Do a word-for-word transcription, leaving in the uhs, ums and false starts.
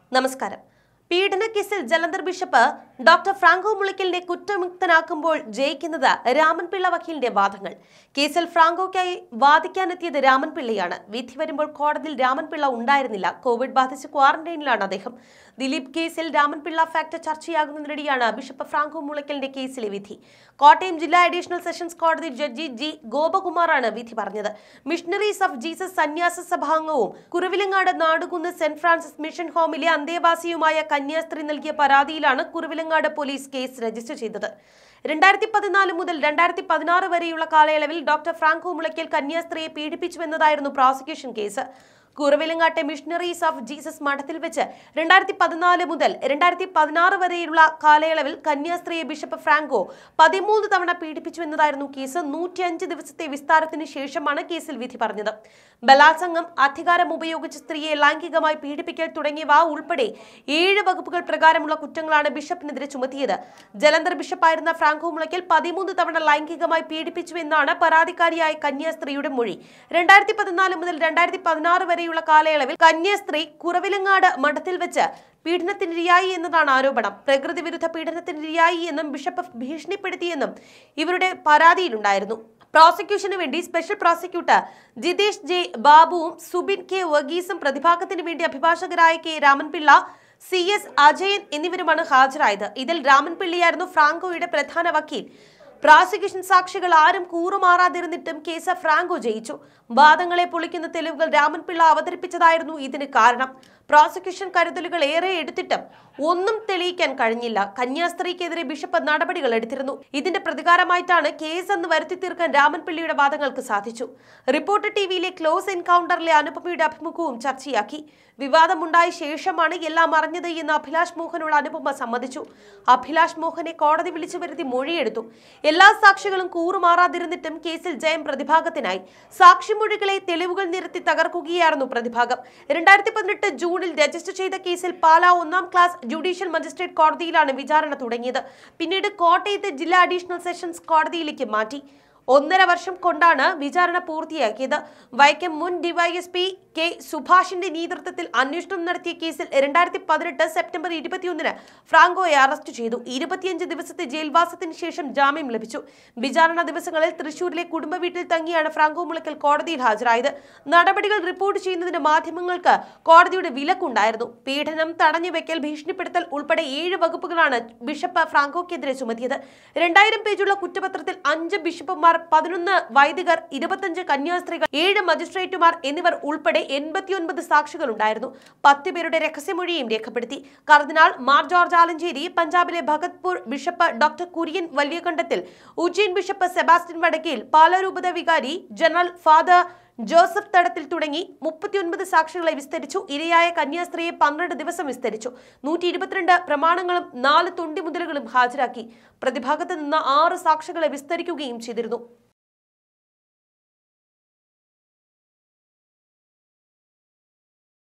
നമസ്കാരം. പീഡനക്കേസിൽ Jalandhar bishop doctor Franco മുളയ്ക്കലിനെ കുറ്റമുക്തനാക്കുമ്പോൾ ജയിക്കുന്നത് രാമൻപിള്ള വക്കീലിന്റെ വാദങ്ങൾ. കേസിൽ ഫ്രാങ്കോയ്ക്കായി വാദിക്കാനെത്തിയത് രാമൻപിള്ളയാണ്. വിധി വരുമ്പോൾ കോടതിയിൽ രാമൻപിള്ള ഉണ്ടായിരുന്നില്ല. കോവിഡ് ബാധിച്ച് ക്വാറന്റൈനിലാണ് അദ്ദേഹം. ദിലീപ് കേസിൽ രാമൻപിള്ള ഫാക്ടർ ചർച്ചയാകുന്നതിനിടെയാണ് ബിഷപ്പ് ഫ്രാങ്കോ മുളയ്ക്കലിന്റെ കേസിലെ വിധി. കോട്ടയം ജില്ലാ അഡീഷണൽ സെഷൻസ് കോടതി ജഡ്ജി ജി ഗോപകുമാറാണ് വിധി പറഞ്ഞത്. മിഷണറീസ് ഓഫ് ജീസസ് സന്യാസ സഭാംഗവും Kuravilangad Nadukunnu saint Francis mission ഹോമിലെ അന്തേവാസിയുമായ കന്യാസ്ത്രീ നൽകിയ പരാതിയിലാണ് കുറുവിലങ്ങാട് പോലീസ് കേസ് രജിസ്റ്റർ ചെയ്തത്. രണ്ടായിരത്തി പതിനാല് മുതൽ രണ്ടായിരത്തി പതിനാറ് വരെയുള്ള കാലയളവിൽ ഡോക്ടർ ഫ്രാങ്കോ മുളയ്ക്കൽ കന്യാസ്ത്രീയെ പീഡിപ്പിച്ചുവെന്നതായിരുന്നു പ്രോസിക്യൂഷൻ കേസ്. കുറുവിലങ്ങാട്ടെ മിഷണറീസ് ഓഫ് ജീസസ് മഠത്തിൽ വെച്ച് രണ്ടായിരത്തി പതിനാല് മുതൽ രണ്ടായിരത്തി പതിനാറ് വരെയുള്ള കാലയളവിൽ കന്യാസ്ത്രീയെ ബിഷപ്പ് ഫ്രാങ്കോ പതിമൂന്ന് തവണ പീഡിപ്പിച്ചുവെന്നതായിരുന്നു കേസ്. നൂറ്റിയഞ്ച് ദിവസത്തെ വിസ്താരത്തിന് ശേഷമാണ് കേസിൽ വിധി പറഞ്ഞത്. ബലാത്സംഗം, അധികാരം ഉപയോഗിച്ച് സ്ത്രീയെ ലൈംഗികമായി പീഡിപ്പിക്കൽ തുടങ്ങിയവ ഉൾപ്പെടെ ഏഴ് വകുപ്പുകൾ പ്രകാരമുള്ള കുറ്റങ്ങളാണ് ബിഷപ്പിനെതിരെ ചുമത്തിയത്. ജലന്ധർ ബിഷപ്പായിരുന്ന ഫ്രാങ്കോ മുളയ്ക്കൽ പതിമൂന്ന് തവണ ലൈംഗികമായി പീഡിപ്പിച്ചുവെന്നാണ് പരാതിക്കാരിയായ കന്യാസ്ത്രീയുടെ മൊഴി. രണ്ടായിരത്തി പതിനാല് മുതൽ രണ്ടായിരത്തി പതിനാറ് വരെയുള്ള കാലയളവിൽ കന്യാസ്ത്രീ കുറവിലങ്ങാട് മഠത്തിൽ വെച്ച് പീഡനത്തിനിരയായി എന്നതാണ് ആരോപണം. പ്രകൃതി വിരുദ്ധ പീഡനത്തിനിരയായി എന്നും ബിഷപ്പ് ഭീഷണിപ്പെടുത്തിയെന്നും ഇവരുടെ പരാതിയിലുണ്ടായിരുന്നു. പ്രോസിക്യൂഷന് വേണ്ടി സ്പെഷ്യൽ പ്രോസിക്യൂട്ടർ ജിതേഷ് ജെ ബാബുവും സുബിൻ കെ വർഗീസും പ്രതിഭാഗത്തിന് വേണ്ടി അഭിഭാഷകരായ K Ramanpillai, C S Ajayan എന്നിവരുമാണ് ഹാജരായത്. ഇതിൽ രാമൻപിള്ളയായിരുന്നു ഫ്രാങ്കോയുടെ പ്രധാന വക്കീൽ. പ്രോസിക്യൂഷൻ സാക്ഷികൾ ആരും കൂറുമാറാതിരുന്നിട്ടും കേസ് ഫ്രാങ്കോ ജയിച്ചു. വാദങ്ങളെ പൊളിക്കുന്ന തെളിവുകൾ രാമൻപിള്ള അവതരിപ്പിച്ചതായിരുന്നു ഇതിന് കാരണം. പ്രോസിക്യൂഷൻ കരുതലുകൾ ഏറെ എടുത്തിട്ടും ഒന്നും തെളിയിക്കാൻ കഴിഞ്ഞില്ല. കന്യാസ്ത്രീക്കെതിരെ ബിഷപ്പ് നടപടികൾ എടുത്തിരുന്നു. ഇതിന്റെ പ്രതികാരമായിട്ടാണ് കേസ് എന്ന് വരുത്തി തീർക്കാൻ രാമൻപിള്ളയുടെ വാദങ്ങൾക്ക് സാധിച്ചു. Reporter ടിവിയിലെ close എൻകൗണ്ടറിലെ അനുപമയുടെ അഭിമുഖവും ചർച്ചയാക്കി. വിവാദമുണ്ടായ ശേഷമാണ് എല്ലാം അറിഞ്ഞത് എന്ന് അഭിലാഷ് മോഹനോട് അനുപമ സമ്മതിച്ചു. അഭിലാഷ് മോഹനെ കോടതി വിളിച്ചു വരുത്തി മൊഴിയെടുത്തു. എല്ലാ സാക്ഷികളും കൂറുമാറാതിരുന്നിട്ടും കേസിൽ ജയം പ്രതിഭാഗത്തിനായി. സാക്ഷിമൊഴികളെ തെളിവുകൾ നിരത്തി തകർക്കുകയായിരുന്നു പ്രതിഭാഗം. രണ്ടായിരത്തി പതിനെട്ട് ജൂണിൽ രജിസ്റ്റർ ചെയ്ത കേസിൽ പാലാ ഒന്നാം ക്ലാസ് ജുഡീഷ്യൽ മജിസ്ട്രേറ്റ് കോടതിയിലാണ് വിചാരണ തുടങ്ങിയത്. പിന്നീട് കോട്ടയത്തെ ജില്ലാ അഡീഷണൽ സെഷൻസ് കോടതിയിലേക്ക് മാറ്റി. ഒന്നര വർഷം കൊണ്ടാണ് വിചാരണ പൂർത്തിയാക്കിയത്. വൈക്കം മുൻ ഡിവൈഎസ്പി കെ സുഭാഷിന്റെ നേതൃത്വത്തിൽ അന്വേഷണം നടത്തിയ കേസിൽ രണ്ടായിരത്തി പതിനെട്ട് സെപ്റ്റംബർ ഇരുപത്തിയൊന്നിന് ഫ്രാങ്കോയെ അറസ്റ്റ് ചെയ്തു. ഇരുപത്തിയഞ്ച് ദിവസത്തെ ജയിൽവാസത്തിന് ശേഷം ജാമ്യം ലഭിച്ചു. വിചാരണ ദിവസങ്ങളിൽ തൃശൂരിലെ കുടുംബ വീട്ടിൽ തങ്ങിയാണ് ഫ്രാങ്കോ മുളയ്ക്കൽ കോടതിയിൽ ഹാജരായത്. നടപടികൾ റിപ്പോർട്ട് ചെയ്യുന്നതിന് മാധ്യമങ്ങൾക്ക് കോടതിയുടെ വിലക്കുണ്ടായിരുന്നു. പീഡനം, തടഞ്ഞുവെക്കൽ, ഭീഷണിപ്പെടുത്തൽ ഉൾപ്പെടെ ഏഴ് വകുപ്പുകളാണ് ബിഷപ്പ് ഫ്രാങ്കോയ്ക്കെതിരെ ചുമത്തിയത്. രണ്ടായിരം പേജുള്ള കുറ്റപത്രത്തിൽ അഞ്ച് ബിഷപ്പുമാർ, പതിനൊന്ന് വൈദികർ, ഇരുപത്തിയഞ്ച് കന്യാസ്ത്രീകൾ, ഏഴ് മജിസ്ട്രേറ്റുമാർ എന്നിവർ ഉൾപ്പെടെ എൺപത്തിയൊൻപത് സാക്ഷികൾ ഉണ്ടായിരുന്നു. പത്ത് പേരുടെ രഹസ്യമൊഴിയും രേഖപ്പെടുത്തി. കർദിനാൾ മാർ ജോർജ് ആലഞ്ചേരി, പഞ്ചാബിലെ Bhagatpur bishop doctor Kurian Valiyakandathil, Ujjain bishop Sebastian Vadakkel, പാലാരൂപത വികാരി ജനറൽ ഫാദർ ജോസഫ് തടത്തിൽ തുടങ്ങി മുപ്പത്തിയൊൻപത് സാക്ഷികളെ വിസ്തരിച്ചു. ഇരയായ കന്യാസ്ത്രീയെ പന്ത്രണ്ട് ദിവസം വിസ്തരിച്ചു. നൂറ്റി ഇരുപത്തിരണ്ട് പ്രമാണങ്ങളും നാല് തൊണ്ടിമുതലുകളും ഹാജരാക്കി. പ്രതിഭാഗത്ത് നിന്ന് ആറ് സാക്ഷികളെ വിസ്തരിക്കുകയും ചെയ്തിരുന്നു.